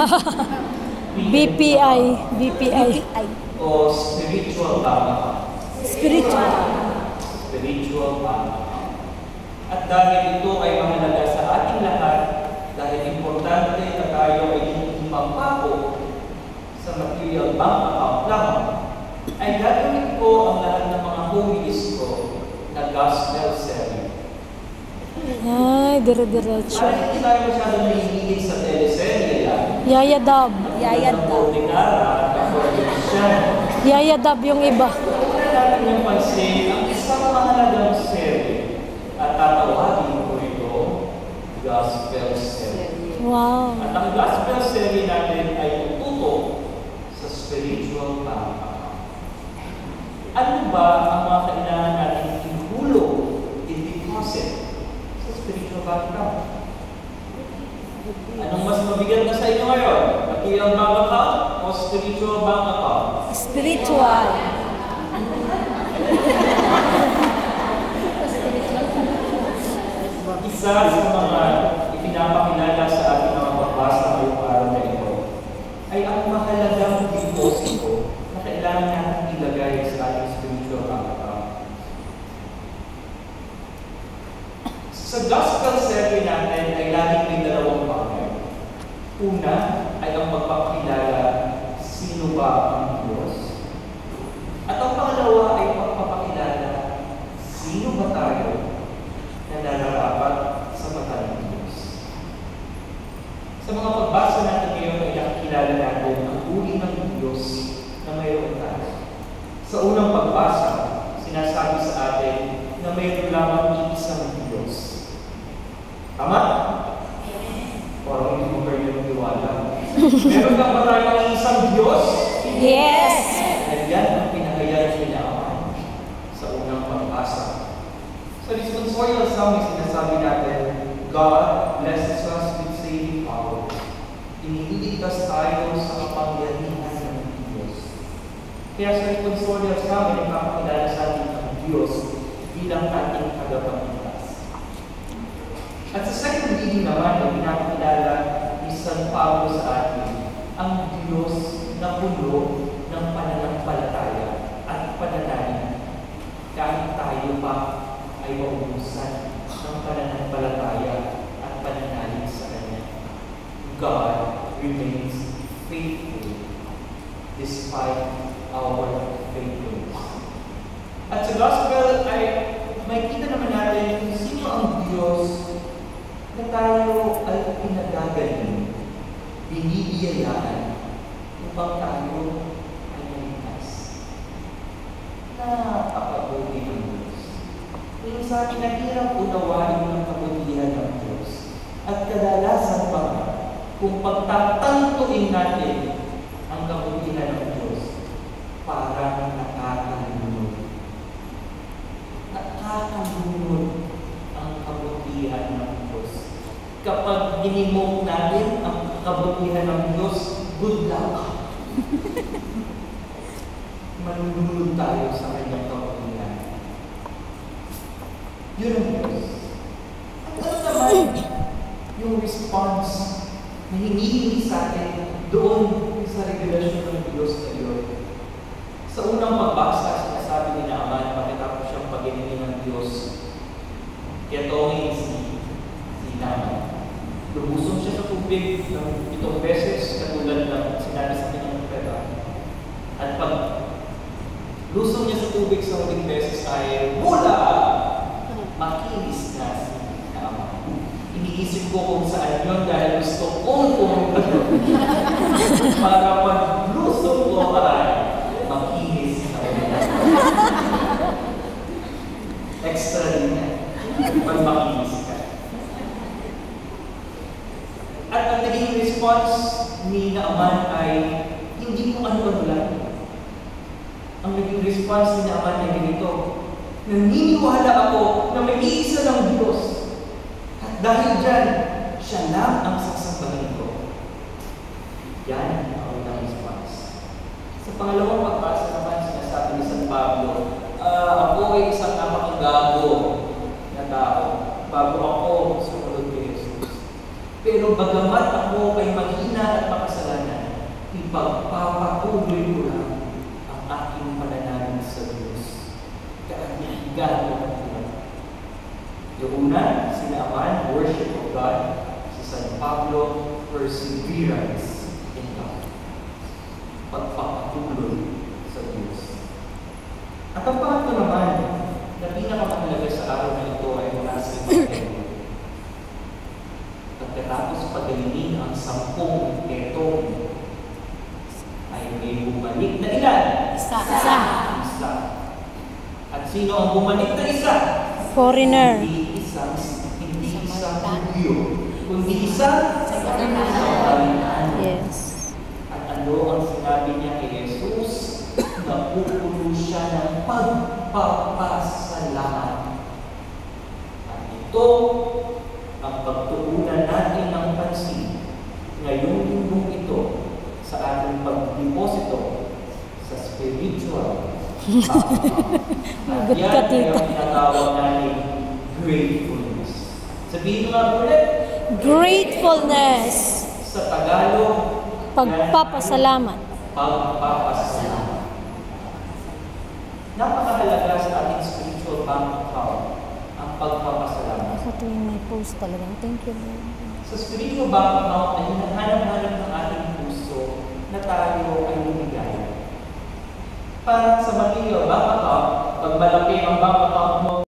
BPI. BPI. O spiritual bank account. Spiritual. Spiritual bank account. At dahil ito ay mahalaga sa ating lahat, dahil importante na tayo ay hindi mapako sa material bank account lamang, ay gagawin ko ang lahat ng mga homies ko na gospel selling. Ay, dire-diretso. Para hindi tayo masyadong nahihilig sa teleserye yan. Yayadab. Yayadab yung iba. Kung natin yung pansin, ang isang mahalagang serye at tatawagin ko ito, gospel serye. Wow. At ang gospel serye natin ay tututok sa spiritual bank account. Ano ba ang mga kailangan natin ihulog, i-deposit sa spiritual bank account? Anong mas mabigat na sa inyo ngayon? Material bank account o spiritual bank account? Spiritual. Isa sa mga ipinapakilala sa ating mga pagbasa ngayong araw na ito ay ang mahalagang deposito na kailangan natin ilagay sa ating spiritual bank account. Sa gospel serye natin ay laging may dalawang bagay. Una ay ang magpapakilala sino ba ang Diyos. At ang pangalawa ay pagpapakilala sino ba tayo na nararapat sa mata ng Diyos. Sa mga pagbasa natin ngayon ay nakikilala natin ang uri ng Diyos na mayroon tayo. Sa unang pagbasa, sinasabi sa atin na mayroon lamang isang Diyos. Tama? Parang hindi mo kayo yung tiwala. Meron lang ba tayong isang Diyos? Yes! At yan ang pinahayag nila sa unang pagbasa. Sa responsorial psalm, sinasabi natin, God blesses us with saving power. Iniligtas tayo sa kapangyarihan ng Diyos. Kaya sa responsorial psalm, ay napapakilala sa atin ang Diyos bilang ating tagapagligtas. At sa second reading naman, ay pinapakilala ni San Pablo sa atin ang Diyos na puno ng pananampalataya at pananalig. Kahit tayo pa ay maubusan ng pananampalataya at pananalig sa Kanya. God remains faithful despite our faithfulness. At sa gospel ay makikita naman natin kung sino ang Diyos na tayo ay pinagagaling, binibiyayaan upang tayo ay maligtas. Napakabuti ng Diyos. Minsan, nahirap unawain ng kabutihan ng Diyos. At kadalasan pa kung pagtatantuin natin ang kabutihan ng Diyos, parang nakakalunod. Nakakalunod ang kabutihan ng Diyos. Kapag ginimok natin ang kabutihan ng Diyos, good luck. Manunod tayo sa kanyang kabutihan. Yun ang Diyos. At ano naman yung response na hinihingi sa atin doon sa regulasyon ng Diyos na yun? Sa unang pagbasa, sinasabi ni Naaman, pagkatapos siyang pag-ibig ng Diyos, kaya tawagin si Naaman. Lumusong siya sa tubig ng 7 beses, katulad ng sinabi sa kanyang propeta. At pag lusong niya sa tubig sa huling beses ay mula! Makinis na si Naaman. Iniisip ko kung saan yun dahil gusto kong pumunta para pag lusong ko ay makinis na ulit. Extra din yan. Pag makinis ka. At ang naging response ni Naaman ay hindi mo ano-ano lang. Ang naging response ni Naaman ay ganito, naniniwala ako na may iisa ng Diyos. At dahil dyan, siya lang ang sasambahin ko. Yan ang unang response. Sa pangalawang pagbasa naman, sinasabi ni San Pablo, ako ay isang napakagago na tao bago ako sumunod kay Jesus. Pero bagamat ako ay mahina at makasalanan, ipagpapatuloy ko lang ang aking pananalig sa Diyos. Gaano ang Diyos. Yung una, sinaaman, worship of God. Si San Pablo, perseverance in God. Pagpapatuloy sa Diyos. At ang pangatlo naman, na pinakamahalaga sa araw na ito ay mula sa Ebanghelyo. Pagkatapos pagalingin ang 10 etong ay may bumalik na ilan? Isa. Isa. At sino ang bumalik na isa? Foreigner. Hindi isang Hudyo, kundi isang Samaritan. Yes. At ano ang sinabi niya kay Jesus? Napupuno siya ng pagpapasalamat. At ito ang pagtuunan natin ng pansin ngayong linggong ito sa ating pagdeposito sa spiritual at yan ay ang tinatawag natin gratefulness. Sabihin nga ulit, Gratefulness. sa Tagalog, Pagpapasalamat. pagpapasalamat. Napakahalaga sa ating spiritual bank account ang pagpapasalamat. Sa tuwing may post talagang, thank you Lord. Sa spiritual bank account ay hinahanap-hanap ng ating puso na tayo ay lumigaya. Para sa mali bank account, pag malaki ang bank account mo,